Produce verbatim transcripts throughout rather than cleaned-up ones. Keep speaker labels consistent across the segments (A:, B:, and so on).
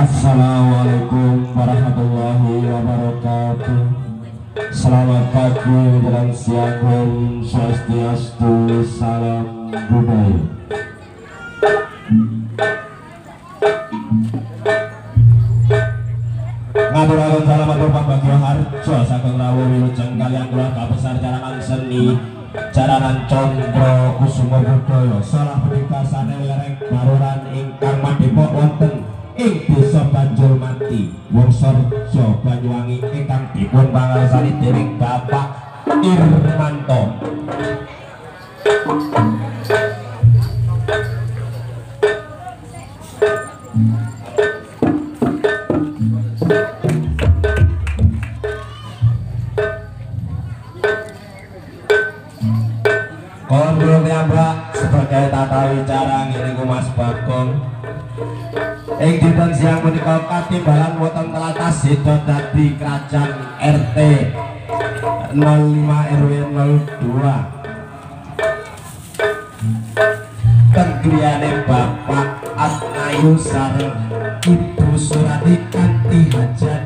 A: Assalamualaikum warahmatullahi wabarakatuh. Selamat pagi menjelang siang, Om Swastiastu, salam budaya. Ngaturaken salam atur pambagyo harjo saking rawuh wilujeng kaliyan keluarga besar jaranan seni Jaranan Condro Kusumo Budaya salah pendikasane lereng baruran ingkang madhepok wonten ing desa Banjulmati Wongsarja Banyuwangi ingkang dipun pangarsani dening Bapak Irmanto. Kondro piyambak sebagai tata wicara ngiring Mas Bagong ing dinten siang menika katimbalan wonten tlatah Sedo dadi Krajan R T nol lima R W nol dua tenggriane Bapak Atnayu sareng Ibu Surati kanthi hajat.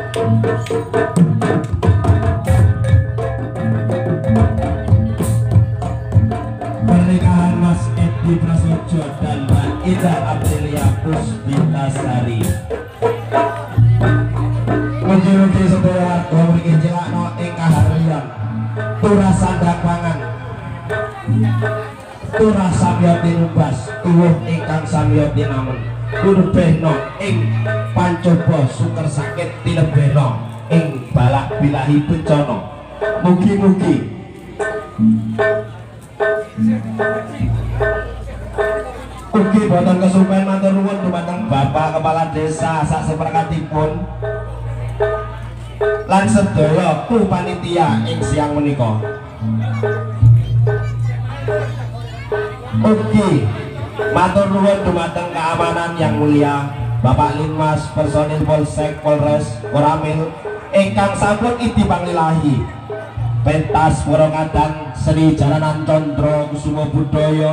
A: Pernikahan Mas Edi Prasojo dan Mbak Ida Aprilia Puspitasari. Mugi-mugi sedaya warga mriki cilakno ing kaharyan turah sandang pangan, turah samya tinumbas, tuwuh ingkang samya tinamen, kurbehna ing pancoba suker sakit tilebehna ing balak bilahi bencana. Mugi-mugi ugi boten kesupen matur nuwun dumateng Bapak Kepala Desa sak seperkatipun lan sedaya kru panitia ing siang menika. Ugi matur nuwun dumateng keamanan yang mulia Bapak Linmas personil Polsek Polres Koramil ingkang sampun idi panglilahi pentas Worongadang Seni Jaranan Condro Kusumo Budaya.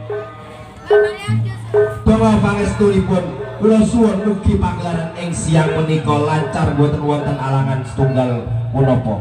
A: Donga pangestunipun kula suwun mugi pagelaran ing siang menika lancar boten wonten alangan setunggal punapa.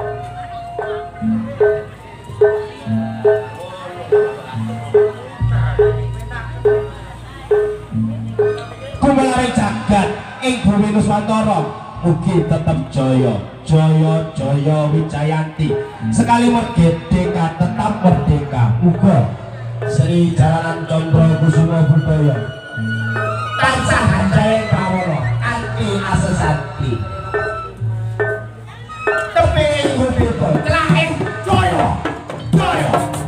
A: Kumelaring jagat ing bumi Nuswantara mugi tetep jaya, jaya jaya wijayanti. Sekali merdeka tetap merdeka. Uga Sri Jaranan Condro Kusumo Budaya tansah handhaing prawana anti asesanti teping gupita telaing jaya jaya.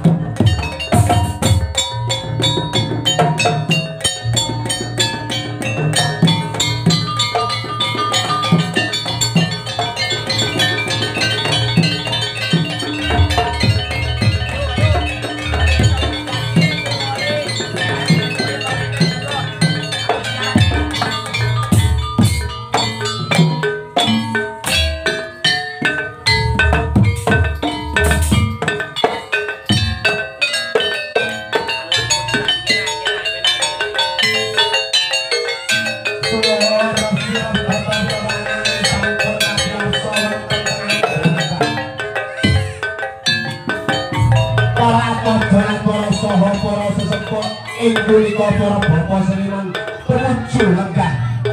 A: Ing punika para bapa seniman tumuju lenggah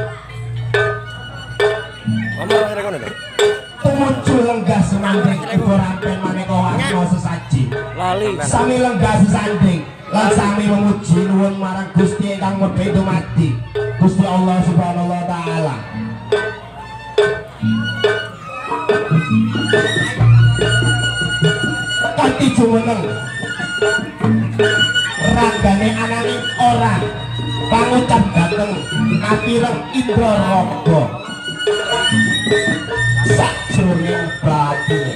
A: tumuju lenggah semanding ibu rampen maneka warna sesaji sami lenggah sesanding lan sami memuji nuwun marang Gusti ingkang medhe dumadi Gusti Allah Subhanahu wa taala. Kanthi jumeneng ranggane ananing ora pangucap dateng kapireng Indra Raga sakjroning batine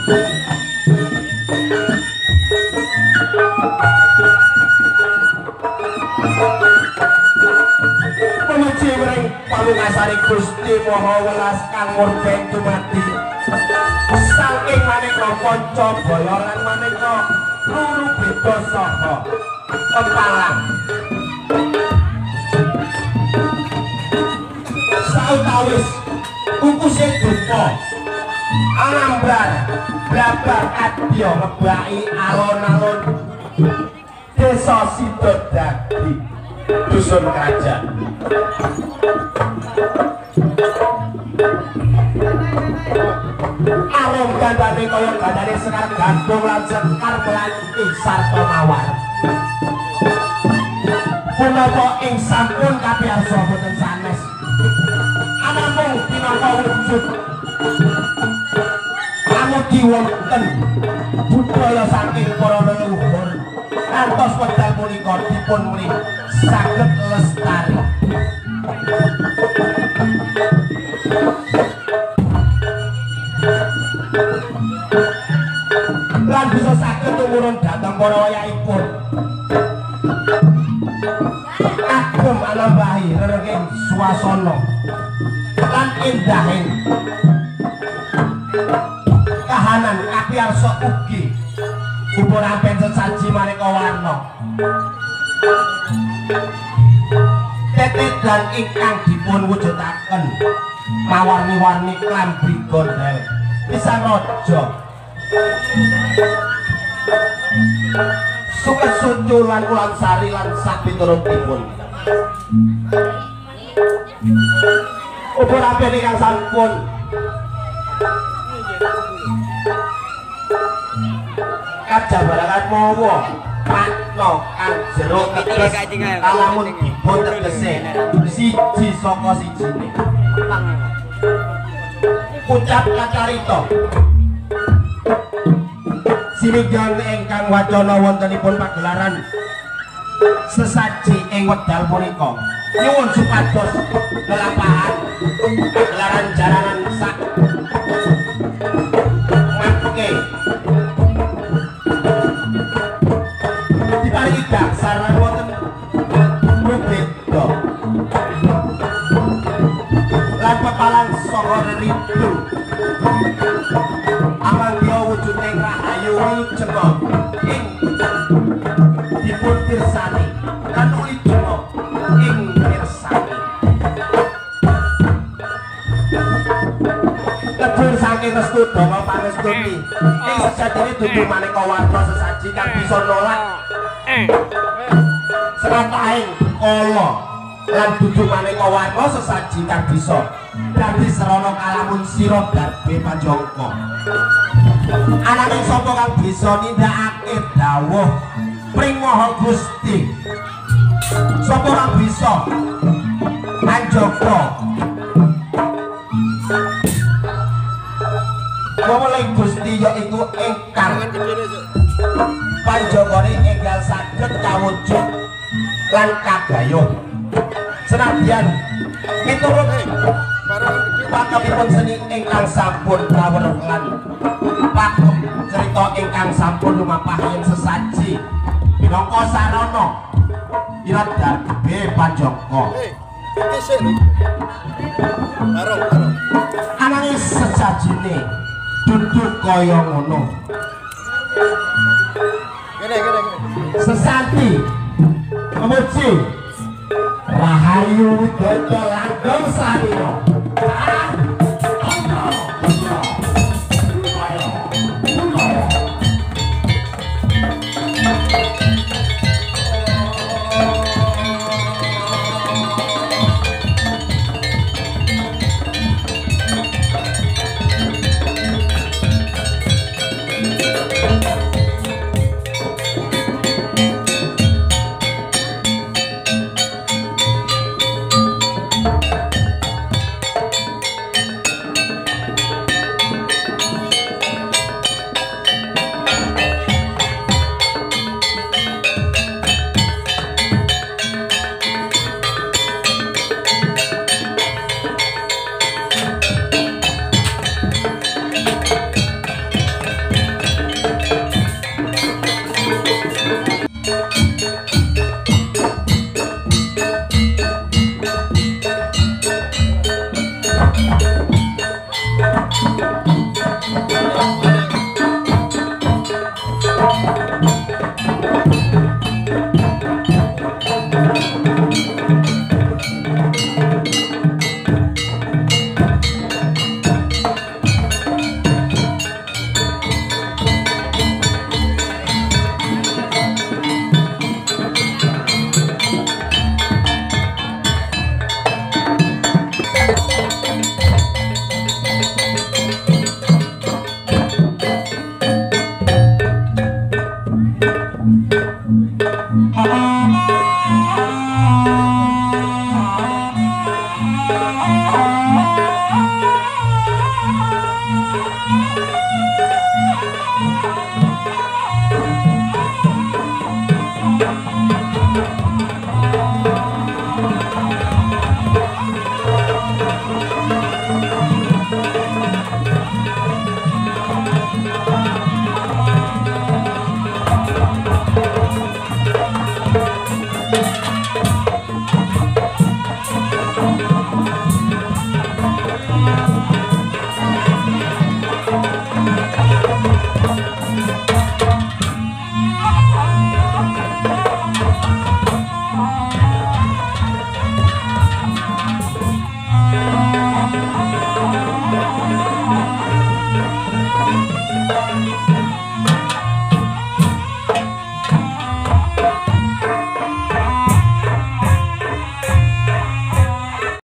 A: menuju ring pamungkasane Gusti Maha Welas kang murben dumadi saking maneka kanca bala lan maneka luru beda saha pepalang sautawis kukusé dupa anambar blabar kadya ngebaki alon-alon desa Sidodadi dusun kerajaan arom gandane kaya gandane Sekar Gandung lan Sekar Melanti sarta mawar punapa ing sampun kapiyarsa boten sanes anamung pinangka wujud amudi wonten budaya saking para leluhur ngantos wekdal punika dipun muni saged lestari lan bisa saged tumurun dhateng para wayahipun agem anambahi rerenging swasana lan endahing kahanan kapiyarsa ugi kubur ampen sesaji maneka warna tetet dan ingkang dipun wujudaken mawarni-warni klambi gondel pisan raja suket suncu lan ulan sari lan sapiturutipun kubur ampen ingkang sampun kajabarangan mawa makna kang jero teges kalamun dipun tegese siji saka sijine ucap kacarita sinigyan ingkang wacana wontenipun pagelaran sesaji ing wekdal punika nyuwun supados lelampahan pagelaran jaranan sak mangke diparingi dasar lan wonten beda lan pepalan saka rindu amangya wujuding rahayu wilujeng ing dipun pirsani lan wilujeng ing pirsani kejur saking restu dama pangestuti ing sejatine dudu maneka warna sesaji kang bisa nolak serataing kala lan dudu maneka warna sesaji kang bisa dadi serana kalamun sira darbe panjangka ananging sapa kang bisa nindakake dawuh pring Maha Gusti sapa kang bisa manjaga Wawalai Gusti yaiku ingkang panjangane enggal saged kawujud lan kagayuh senadyan miturut pakemipun seni ingkang sampun kaweruh lan pakem cerita ingkang sampun lumampahan sesaji minangka sarana irat darbe panjangka ananging sesajine dudu kaya ngono sesanti memuji Rahayu Widodo langgeng sarina